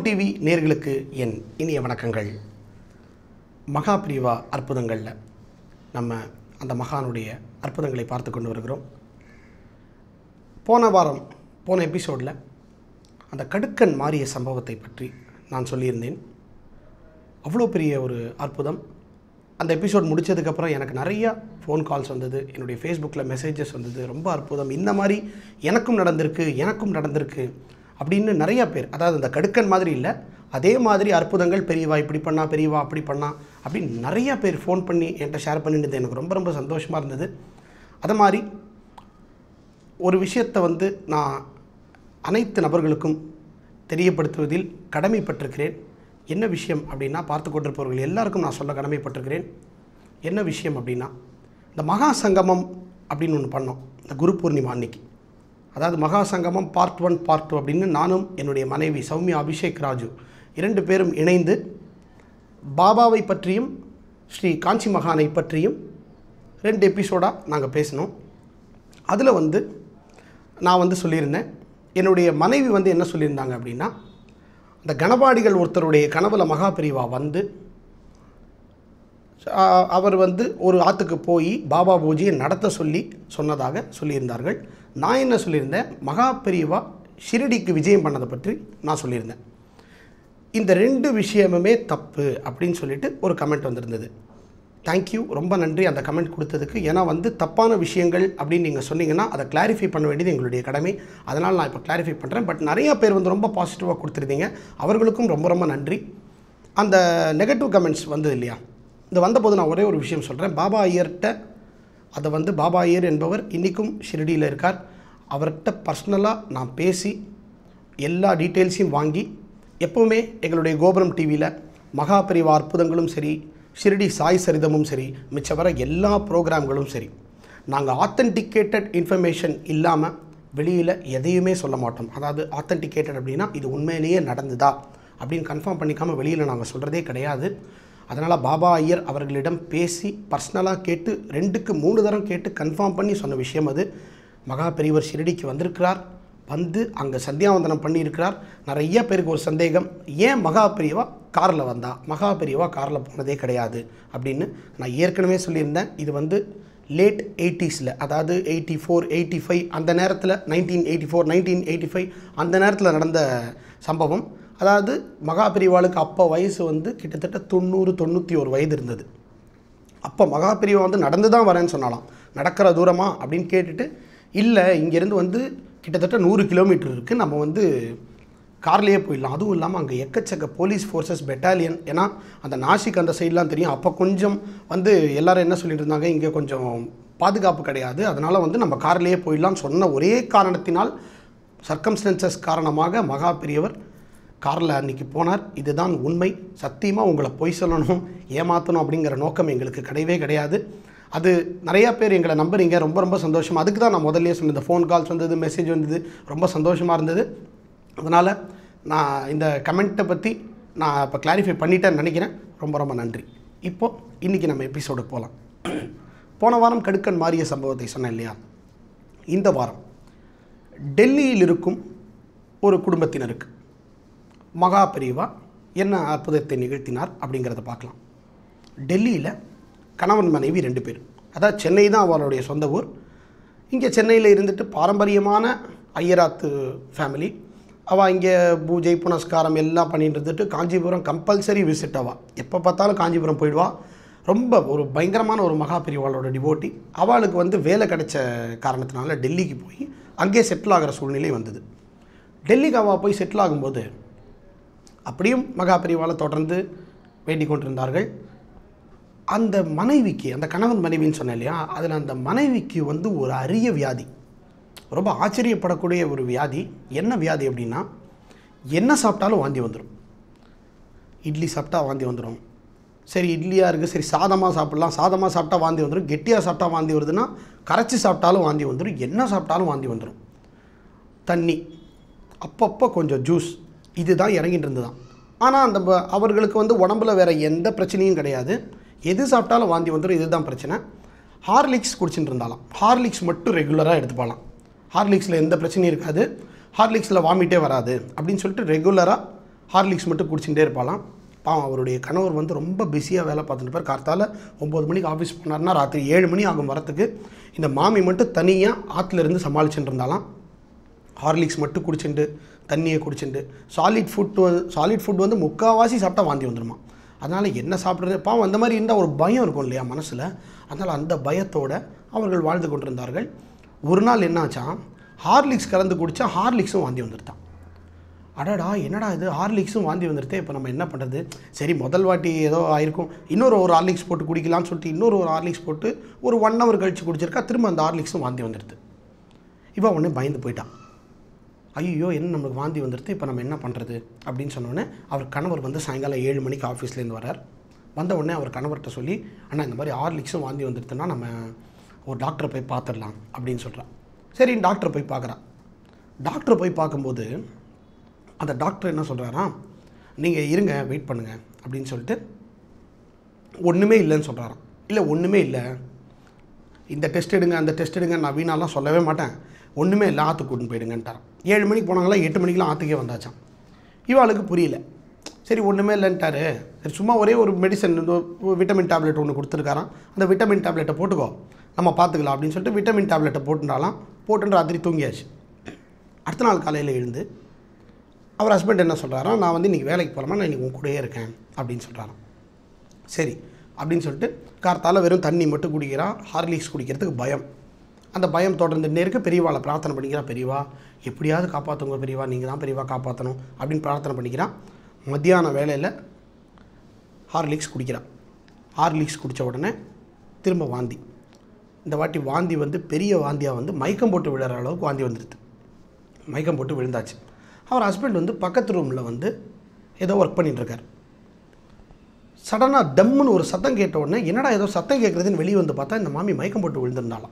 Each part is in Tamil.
டிவி நேயர்களுக்கு என் இனிய வணக்கங்கள். மகா பிரிவா அற்புதங்களில் நம்ம அந்த மகானுடைய அற்புதங்களை பார்த்து கொண்டு வருகிறோம். போன எபிசோடில் அந்த கடுக்கன் மாறிய சம்பவத்தை பற்றி நான் சொல்லியிருந்தேன். அவ்வளோ பெரிய ஒரு அற்புதம். அந்த எபிசோட் முடித்ததுக்கப்புறம் எனக்கு நிறையா ஃபோன் கால்ஸ் வந்தது, என்னுடைய ஃபேஸ்புக்கில் மெசேஜஸ் வந்தது. ரொம்ப அற்புதம், இந்த மாதிரி எனக்கும் நடந்திருக்கு அப்படின்னு நிறையா பேர், அதாவது அந்த கடுக்கன் மாதிரி இல்லை, அதே மாதிரி அற்புதங்கள் பெரியவா இப்படி பண்ணா, பெரியவா அப்படி பண்ணா அப்படின்னு நிறையா பேர் ஃபோன் பண்ணி என்கிட்ட ஷேர் பண்ணிட்டு எனக்கு ரொம்ப ரொம்ப சந்தோஷமாக இருந்தது. அது மாதிரி ஒரு விஷயத்தை நான் அனைத்து நபர்களுக்கும் தெரியப்படுத்துவதில் கடமைப்பட்டிருக்கிறேன். என்ன விஷயம் அப்படின்னா, பார்த்து கொண்டிருப்பவர்கள் எல்லாருக்கும் நான் சொல்ல கடமைப்பட்டிருக்கிறேன். என்ன விஷயம் அப்படின்னா, இந்த மகா சங்கமம் அப்படின்னு ஒன்று பண்ணோம் இந்த குரு பூர்ணிமா அன்னைக்கு. அதாவது மகா சங்கமம் பார்ட் 1 பார்ட் 2 அப்படின்னு நானும் என்னுடைய மனைவி சௌமியா அபிஷேக் ராஜு 2 பேரும் இணைந்து பாபாவை பற்றியும் ஸ்ரீ காஞ்சி மகானை பற்றியும் 2 எபிசோடாக நாங்கள் பேசினோம். அதில் நான் சொல்லியிருந்தேன், என்னுடைய மனைவி என்ன சொல்லியிருந்தாங்க அப்படின்னா, அந்த கணபாடிகள் ஒருத்தருடைய கனவுல மகா பிரிவா அவர் ஒரு ஆற்றுக்கு போய் பாபா பூஜையை நடத்த சொன்னதாக சொல்லியிருந்தார்கள். நான் என்ன சொல்லியிருந்தேன், மகா பிரிவா ஷிரடிக்கு விஜயம் பண்ணதை பற்றி நான் சொல்லியிருந்தேன். இந்த 2 விஷயமுமே தப்பு அப்படின்னு சொல்லிட்டு ஒரு கமெண்ட் வந்திருந்தது. தேங்க்யூ, ரொம்ப நன்றி அந்த கமெண்ட் கொடுத்ததுக்கு. ஏன்னா தப்பான விஷயங்கள் அப்படின்னு நீங்கள் சொன்னீங்கன்னா அதை கிளாரிஃபை பண்ண வேண்டியது எங்களுடைய கடமை. அதனால் நான் இப்போ கிளாரிஃபை பண்ணுறேன். பட் நிறையா பேர் ரொம்ப பாசிட்டிவாக கொடுத்துருந்தீங்க, அவர்களுக்கும் ரொம்ப ரொம்ப நன்றி. அந்த நெகட்டிவ் கமெண்ட்ஸ் வந்தது இல்லையா, இந்த வந்தபோது நான் ஒரே ஒரு விஷயம் சொல்கிறேன். பாபா ஐயர்கிட்ட அதை பாபா ஐயர் என்பவர் இன்றைக்கும் ஷிரடியில் இருக்கார். அவர்கிட்ட பர்சனலாக நான் பேசி எல்லா டீட்டெயில்ஸையும் வாங்கி, எப்போவுமே எங்களுடைய கோபுரம் டிவியில் மகா பிரிவா அற்புதங்களும் சரி, ஷிரடி சாய் சரிதமும் சரி, மிச்ச வர எல்லா ப்ரோக்ராம்களும் சரி, நாங்கள் ஆத்தென்டிகேட்டட் இன்ஃபர்மேஷன் இல்லாமல் வெளியில் எதையுமே சொல்ல மாட்டோம். அதாவது ஆத்தென்டிகேட்டட் அப்படின்னா இது உண்மையிலேயே நடந்துதா அப்படின்னு கன்ஃபார்ம் பண்ணிக்காமல் வெளியில் நாங்கள் சொல்கிறதே கிடையாது. அதனால் பாபா ஐயர் அவர்களிடம் பேசி பர்சனலாக கேட்டு 2க்கு 3 தரம் கேட்டு கன்ஃபார்ம் பண்ணி சொன்ன விஷயம் அது. மகா பெரியவர் ஷிரடிக்கு வந்திருக்கிறார், அங்கே சந்தியாவந்தனம் பண்ணியிருக்கிறார். நிறைய பேருக்கு ஒரு சந்தேகம், ஏன் மகா பெரியவா காரில் வந்தா, மகா பெரியவா காரில் போனதே கிடையாது அப்படின்னு நான் ஏற்கனவே சொல்லியிருந்தேன். இது லேட் 80s, அதாவது 84, 85 அந்த நேரத்தில் 1984, 1985 அந்த நேரத்தில் நடந்த சம்பவம். அதாவது மகா பெரியவாளுக்கு அப்போ வயசு கிட்டத்தட்ட 90, 91 வயது இருந்தது. அப்போ மகா பெரியவா நடந்து தான் வரேன்னு சொன்னாலாம். நடக்கிற தூரமா அப்படின்னு கேட்டுட்டு, இல்லை இங்கேருந்து கிட்டத்தட்ட 100 கிலோமீட்டர் இருக்குது, நம்ம கார்லேயே போயிடலாம். அதுவும் இல்லாமல் அங்கே எக்கச்சக்க போலீஸ் ஃபோர்ஸஸ் பெட்டாலியன், ஏன்னா அந்த நாசிக் அந்த சைட்லாம் தெரியும். அப்போ கொஞ்சம் எல்லோரும் என்ன சொல்லிட்டு இருந்தாங்க, இங்கே கொஞ்சம் பாதுகாப்பு கிடையாது, அதனால் நம்ம கார்லேயே போயிடலான்னு சொன்ன ஒரே காரணத்தினால், சர்க்கம்ஸ்டன்சஸ் காரணமாக மகா பெரியவர் காரில் அன்றைக்கி போனார். இதுதான் உண்மை. சத்தியமாக உங்களை பொய் சொல்லணும், ஏமாற்றணும் அப்படிங்கிற நோக்கம் எங்களுக்கு கிடையாது. அது நிறையா பேர் எங்களை நம்புறீங்க, ரொம்ப ரொம்ப சந்தோஷமாக. அதுக்கு தான் நான் முதல்லே சொன்னேன், ஃபோன் கால்ஸ் வந்தது, மெசேஜ் வந்தது, ரொம்ப சந்தோஷமாக இருந்தது. அதனால் நான் இந்த கமெண்ட்டை பற்றி நான் இப்போ கிளாரிஃபை பண்ணிட்டேன்னு நினைக்கிறேன். ரொம்ப ரொம்ப நன்றி. இப்போது இன்றைக்கி நம்ம எபிசோடுக்கு போகலாம். போன வாரம் கடுக்கன் மாறிய சம்பவத்தை சொன்னேன் இல்லையா, இந்த வாரம் டெல்லியில் இருக்கும் ஒரு குடும்பத்தினருக்கு மகா பெரியவா என்ன அற்புதத்தை நிகழ்த்தினார் அப்படிங்கிறத பார்க்கலாம். டெல்லியில் கணவன் மனைவி 2 பேர், அதாவது சென்னை தான் அவருடைய சொந்த ஊர். இங்கே சென்னையில் இருந்துட்டு பாரம்பரியமான ஐயராத்து ஃபேமிலி. அவள் இங்கே பூஜை புனஸ்காரம் எல்லாம் பண்ணிட்டு இருந்துட்டு காஞ்சிபுரம் கம்பல்சரி விசிட். எப்போ பார்த்தாலும் காஞ்சிபுரம் போயிடுவா. ரொம்ப ஒரு பயங்கரமான ஒரு மகா பெரியவாளோட டிவோட்டி. அவளுக்கு வேலை கிடைச்ச காரணத்தினால டெல்லிக்கு போய் அங்கே செட்டில் ஆகிற சூழ்நிலை வந்தது. டெல்லிக்கு அவள் போய் செட்டில் ஆகும்போது அப்படியும் மகா பெரியவாளை தொடர்ந்து வேண்டிக் கொண்டிருந்தார்கள். அந்த மனைவிக்கு, அந்த கணவன் மனைவின்னு சொன்னேன் இல்லையா, அதில் அந்த மனைவிக்கு ஒரு அரிய வியாதி, ரொம்ப ஆச்சரியப்படக்கூடிய ஒரு வியாதி. என்ன வியாதி அப்படின்னா, என்ன சாப்பிட்டாலும் வாந்தி வந்துடும். இட்லி சாப்பிட்டா வாந்தி வந்துடும். சரி இட்லியாக இருக்குது, சரி சாதமாக சாப்பிட்லாம், சாதமாக சாப்பிட்டா வாந்தி வந்துடும். கெட்டியாக சாப்பிட்டா வாந்தி வருதுன்னா, கரைச்சி சாப்பிட்டாலும் வாந்தி வந்துடும். என்ன சாப்பிட்டாலும் வாந்தி வந்துடும். தண்ணி, அப்பப்போ கொஞ்சம் ஜூஸ், இதுதான் இறங்கிட்டு இருந்துதான். ஆனால் அந்த அவர்களுக்கு உடம்புல வேறு எந்த பிரச்சனையும் கிடையாது. எது சாப்பிட்டாலும் வாந்தி வந்துடும், இதுதான் பிரச்சனை. ஹார்லிக்ஸ் குடிச்சுட்டு இருந்தாலாம். ஹார்லிக்ஸ் மட்டும் ரெகுலராக எடுத்துப்பாலாம். ஹார்லிக்ஸில் எந்த பிரச்சனையும் இருக்காது, ஹார்லிக்ஸில் வாமிட்டே வராது அப்படின்னு சொல்லிட்டு ரெகுலராக ஹார்லிக்ஸ் மட்டும் குடிச்சுட்டே இருப்பாளாம். பாவம் அவருடைய கணவர் வந்து ரொம்ப பிஸியாக வேலை பார்த்துட்டு இருப்பார். கார்த்தால 9 மணிக்கு ஆஃபீஸ் போனார்னா ராத்திரி 7 மணி ஆகும் வரத்துக்கு. இந்த மாமி மட்டும் தனியாக ஆற்றுல இருந்து சமாளிச்சுட்டு இருந்தாலாம். ஹார்லிக்ஸ் மட்டும் குடிச்சுட்டு தண்ணியை குடிச்சுட்டு சாலிட் ஃபுட் வந்து முக்கால்வாசி சாப்பிட்டா வாந்தி வந்துடுமா. அதனால் என்ன சாப்பிட்றது பாவம் அந்த மாதிரி இருந்தால் ஒரு பயம் இருக்கும் இல்லையா மனசில். அதனால் அந்த பயத்தோடு அவர்கள் வாழ்ந்து கொண்டிருந்தார்கள். ஒரு நாள் என்னாச்சா, ஹார்லிக்ஸ் கலந்து குடித்தா ஹார்லிக்ஸும் வாந்தி வந்துடுதான். அடடா என்னடா இது ஹார்லிக்ஸும் வாந்தி வந்துடுது, இப்போ நம்ம என்ன பண்ணுறது? சரி முதல் வாட்டி ஏதோ ஆயிருக்கும், ஒரு ஹார்லிக்ஸ் போட்டு குடிக்கலான்னு சொல்லிட்டு ஒரு ஹார்லிக்ஸ் போட்டு ஒரு 1 hour கழித்து குடிச்சிருக்கா. திரும்ப அந்த ஹார்லிக்ஸும் வாந்தி வந்துடுது. இவன் உடனே பயந்து போயிட்டான். ஐயோ என்ன நம்மளுக்கு வாந்தி வந்துடுது, இப்போ நம்ம என்ன பண்ணுறது அப்படின்னு சொன்னோடனே அவர் கணவர் வந்து சாயங்காலம் 7 மணிக்கு ஆஃபீஸ்லேருந்து வரார். வந்த உடனே அவர் கணவர்கிட்ட சொல்லி, அண்ணா இந்த மாதிரி ஹார்லிக்ஸும் வாந்தி வந்துடுதுன்னா நம்ம ஒரு டாக்டரை போய் பார்த்துடலாம் அப்படின்னு சொல்கிறான். சரி டாக்டரை போய் பார்க்குறான். டாக்டரை போய் பார்க்கும்போது அந்த டாக்டர் என்ன சொல்கிறாரா, நீங்கள் இருங்க வெயிட் பண்ணுங்கள் அப்படின்னு சொல்லிட்டு ஒன்றுமே இல்லைன்னு சொல்கிறாராம். இல்லை ஒன்றுமே இல்லை, இந்த டெஸ்ட் எடுங்க அந்த டெஸ்ட் எடுங்க நான் வீணாலாம் சொல்லவே மாட்டேன், ஒன்றுமே இல்லை ஆற்றுக்கு கூட்டின்னு போயிடுங்கன்ட்டாரான். 7 மணிக்கு போனாங்களா 8 மணிக்கெலாம் ஆற்றுக்கே வந்தாச்சான். இவாளுக்கு புரியல. சரி ஒன்றுமே இல்லைன்ட்டாரு, சரி சும்மா ஒரே ஒரு மெடிசன் விட்டமின் டேப்லெட் ஒன்று கொடுத்துருக்காராம், அந்த விட்டமின் டேப்லெட்டை போட்டுக்கோ நம்ம பார்த்துக்கலாம் அப்படின்னு சொல்லிட்டு விட்டமின் டேப்லெட்டை போட்டுட்டு ராத்திரி தூங்கியாச்சு. அடுத்த நாள் காலையில் எழுந்து அவர் ஹஸ்பண்ட் என்ன சொல்கிறாரா, நான் வந்து இன்றைக்கி வேலைக்கு போகலாமா, நான் இன்றைக்கி உன் கூடயே இருக்கேன் அப்படின்னு சொல்கிறாராம். சரி அப்படின்னு சொல்லிட்டு கார்த்தால வெறும் தண்ணி மட்டும் குடிக்கிறான். ஹார்லிக்ஸ் குடிக்கிறதுக்கு பயம். அந்த பயம் தொடர்ந்துட்டே இருக்க. பெரியவாளை பிரார்த்தனை பண்ணிக்கிறா, பெரியவா எப்படியாவது காப்பாற்றுங்க பெரியவா, நீங்கள் தான் பெரியவா காப்பாற்றணும் அப்படின்னு பிரார்த்தனை பண்ணிக்கிறான். மத்தியான வேலையில் ஹார்லிக்ஸ் குடிக்கிறான். ஹார்லிக்ஸ் குடித்த உடனே திரும்ப வாந்தி. இந்த வாட்டி வாந்தி வந்து பெரிய வாந்தியாக வந்து மயக்கம் போட்டு விழுற அளவுக்கு வாந்தி வந்துடுது. மயக்கம் போட்டு விழுந்தாச்சு. அவர் ஹஸ்பண்ட் வந்து பக்கத்து ரூமில் வந்து ஏதோ ஒர்க் பண்ணிகிட்ருக்கார். சடனாக டம்முன்னு ஒரு சத்தம் கேட்ட உடனே என்னடா ஏதோ சத்தம் கேட்குறதுன்னு வெளியே வந்து பார்த்தா இந்த மாமி மயக்கம் போட்டு விழுந்திருந்தாலாம்.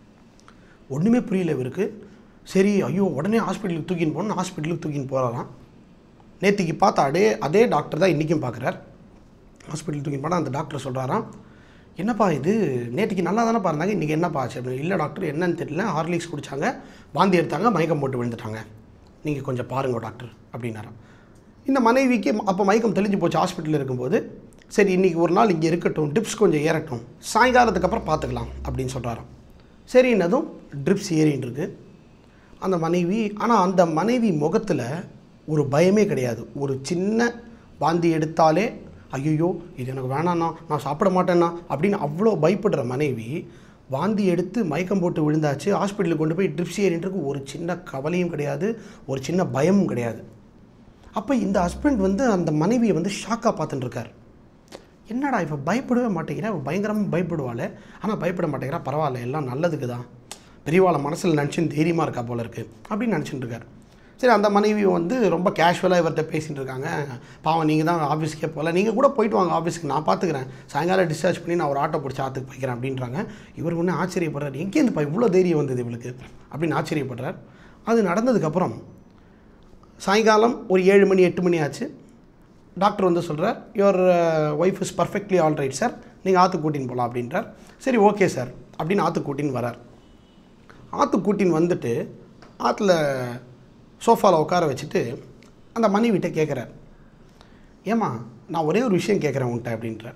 ஒன்றுமே புரியல இவருக்கு. சரி ஐயோ உடனே ஹாஸ்பிட்டலுக்கு தூக்கின்னு போகணும், ஹாஸ்பிட்டலுக்கு தூக்கின்னு போகலாம். நேற்றுக்கு பார்த்தா அதே டாக்டர் தான் இன்றைக்கும் பார்க்குறார். ஹாஸ்பிட்டலுக்கு தூக்கின்னு போனால் அந்த டாக்டர் சொல்கிறாராம், என்னப்பா இது நேற்றுக்கு நல்லா தானே பாருந்தாங்க, இன்றைக்கி என்னப்பா ஆச்சு அப்படின்னு. இல்லை டாக்டர் என்னன்னு தெரியல, ஹார்லிக்ஸ் குடித்தாங்க, வாந்தி எடுத்தாங்க, மயக்கம் போட்டு விழுந்துட்டாங்க, நீங்கள் கொஞ்சம் பாருங்க டாக்டர் அப்படின்னாராம். இந்த மனைவிக்கு அப்போ மயக்கம் தெளிஞ்சு போச்சு ஹாஸ்பிட்டலில் இருக்கும்போது. சரி இன்றைக்கி ஒரு நாள் இங்கே இருக்கட்டும், ட்ரிப்ஸ் கொஞ்சம் ஏறட்டும், சாயங்காலத்துக்கு அப்புறம் பார்த்துக்கலாம் அப்படின்னு சொல்கிறாராம். சரி என்னதும் ட்ரிப்ஸ் ஏறின்னு இருக்கு அந்த மனைவி. ஆனால் அந்த மனைவி முகத்தில் ஒரு பயமே கிடையாது. ஒரு சின்ன வாந்தி எடுத்தாலே ஐயோ இது எனக்கு வேணாண்ணா, நான் சாப்பிட மாட்டேன்னா அப்படின்னு அவ்வளோ பயப்படுற மனைவி வாந்தி எடுத்து மயக்கம் போட்டு விழுந்தாச்சு, ஹாஸ்பிட்டலுக்கு கொண்டு போய் ட்ரிப்ஸ் ஏறின்ட்டுருக்கு. ஒரு சின்ன கவலையும் கிடையாது, ஒரு சின்ன பயமும் கிடையாது. அப்போ இந்த ஹஸ்பண்ட் வந்து அந்த மனைவியை வந்து ஷாக்காக பார்த்துட்டுருக்கார். என்னடா இப்போ பயப்படவே மாட்டேங்கிறா, பயங்கரமாக பயப்படுவாள், ஆனால் பயப்பட மாட்டேங்கிறா, பரவாயில்ல எல்லாம் நல்லதுக்கு தான், பெரியவாளை மனசில் நினச்சின்னு தைரியமாக இருக்கா போல இருக்குது அப்படின்னு நினச்சிட்டு இருக்கார். சரி அந்த மனைவி வந்து ரொம்ப கேஷுவலாக இவர்கிட்ட பேசிகிட்டு இருக்காங்க. பாவம் நீங்கள் தான் ஆஃபீஸ்க்கே போகல, நீங்கள் கூட போயிட்டு வாங்க ஆஃபீஸ்க்கு, நான் பார்த்துக்கிறேன், சாயங்காலம் டிஸ்சார்ஜ் பண்ணி நான் ஒரு ஆட்டோ பிடிச்சி ஆற்றுக்கு போய்க்கிறேன் அப்படின்றாங்க. இவர் ஒன்று ஆச்சரியப்படுறார், எங்கேருந்துப்பா இவ்வளோ தைரியம் வந்தது இவளுக்கு அப்படின்னு ஆச்சரியப்படுறார். அது நடந்ததுக்கப்புறம் சாயங்காலம் ஒரு 7 மணி 8 மணி ஆச்சு. டாக்டர் வந்து சொல்கிறார், your wife is perfectly all right sir, நீங்கள் ஆற்றுக்கு கூட்டின்னு போகலாம் அப்படின்றார். சரி ஓகே சார் அப்படின்னு ஆற்றுக்கு கூட்டின்னு வரார். ஆற்றுக்கு கூட்டின்னு வந்துட்டு ஆற்றுல சோஃபாவில் உட்கார வச்சுட்டு அந்த மனைவிட்ட கேட்குறார், ஏம்மா நான் ஒரே ஒரு விஷயம் கேட்குறேன் உன்ட்ட அப்படின்றார்.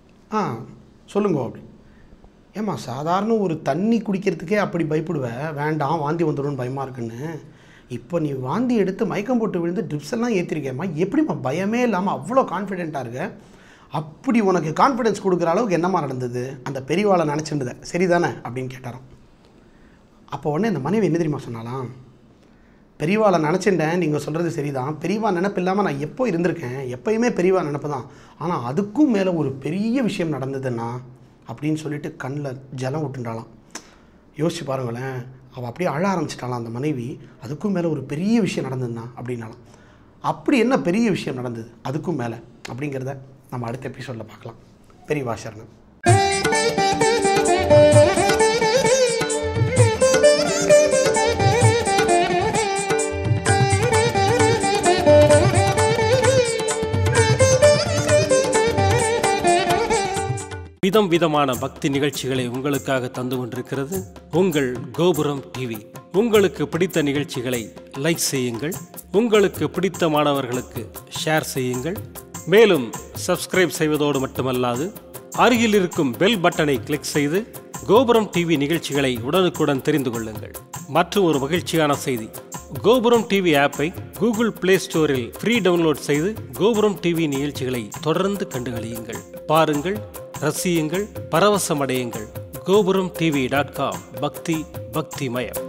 சொல்லுங்க அப்படி. ஏம்மா சாதாரண ஒரு தண்ணி குடிக்கிறதுக்கே அப்படி பயப்படுவேன், வேண்டாம் வாந்தி வந்துடும்னு பயமாக இருக்குன்னு, இப்போ நீ வாந்தி எடுத்து மயக்கம் போட்டு விழுந்து ட்ரிப்ஸ் எல்லாம் ஏற்றிருக்கேம்மா, எப்படிம்மா பயமே இல்லாமல் அவ்வளோ கான்ஃபிடென்ட்டாக இருக்க, அப்படி உனக்கு கான்ஃபிடென்ஸ் கொடுக்குற அளவுக்கு என்னம்மா நடந்தது, அந்த பெரியவாளை நினச்சிருந்தத சரிதானே அப்படின்னு கேட்டாராம். அப்போ உடனே இந்த மனைவி என்ன தெரியுமா சொன்னாலாம், பெரியவாளை நினச்சிட்டேன், நீங்கள் சொல்கிறது சரிதான், பெரியவா நினப்பு இல்லாமல் நான் எப்போ இருந்திருக்கேன், எப்போயுமே பெரியவா நினப்பு தான், ஆனால் அதுக்கும் மேலே ஒரு பெரிய விஷயம் நடந்ததுன்னா அப்படின்னு சொல்லிட்டு கண்ணில் ஜலம் விட்டுண்டாலாம். யோசிச்சு பாருங்களேன், அவள் அப்படியே அழ ஆரம்பிச்சிட்டாலாம் அந்த மனைவி, அதுக்கும் மேலே ஒரு பெரிய விஷயம் நடந்ததுன்னா அப்படின்னாலாம். அப்படி என்ன பெரிய விஷயம் நடந்தது அதுக்கும் மேலே அப்படிங்கிறத நம்ம அடுத்த எபிசோடில் பார்க்கலாம். பெரியவா சரணம். விதம் விதமான பக்தி நிகழ்ச்சிகளை உங்களுக்காக தந்து கொண்டிருக்கிறது உங்கள் கோபுரம் டிவி. உங்களுக்கு பிடித்த நிகழ்ச்சிகளை லைக் செய்யுங்கள், உங்களுக்கு பிடித்த மாணவர்களுக்கு ஷேர் செய்யுங்கள். மேலும் சப்ஸ்கிரைப் செய்வதோடு மட்டுமல்லாது அருகில் இருக்கும் பெல் பட்டனை கிளிக் செய்து கோபுரம் டிவி நிகழ்ச்சிகளை உடனுக்குடன் தெரிந்து கொள்ளுங்கள். மற்றும் ஒரு மகிழ்ச்சியான செய்தி, கோபுரம் டிவி ஆப்பை கூகுள் பிளே ஸ்டோரில் ஃப்ரீ டவுன்லோட் செய்து கோபுரம் டிவி நிகழ்ச்சிகளை தொடர்ந்து கண்டுகளியுங்கள். பாருங்கள், ரசியுங்கள், பரவசமடையுங்கள். gopuramtv.com பக்தி பக்திமயம்.